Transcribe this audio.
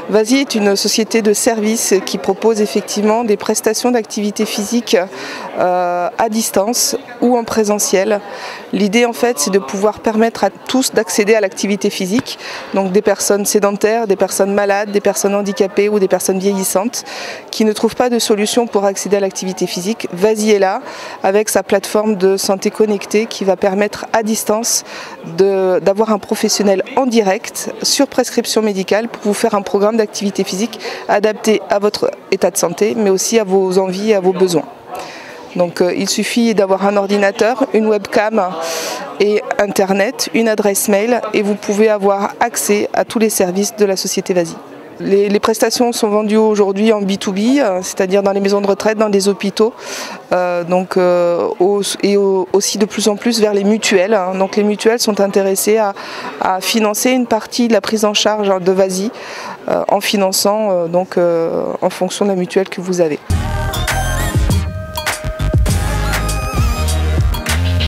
VASI est une société de services qui propose effectivement des prestations d'activité physique à distance ou en présentiel. L'idée en fait c'est de pouvoir permettre à tous d'accéder à l'activité physique, donc des personnes sédentaires, des personnes malades, des personnes handicapées ou des personnes vieillissantes qui ne trouvent pas de solution pour accéder à l'activité physique. VASI est là avec sa plateforme de santé connectée qui va permettre à distance d'avoir un professionnel en direct sur prescription médicale pour vous faire un programme d'activité physique adapté à votre état de santé mais aussi à vos envies et à vos besoins. Donc il suffit d'avoir un ordinateur, une webcam et internet, une adresse mail et vous pouvez avoir accès à tous les services de la société VASI. Les prestations sont vendues aujourd'hui en B2B, c'est-à-dire dans les maisons de retraite, dans les hôpitaux, et aussi de plus en plus vers les mutuelles. Donc les mutuelles sont intéressées à financer une partie de la prise en charge de VASI en finançant en fonction de la mutuelle que vous avez.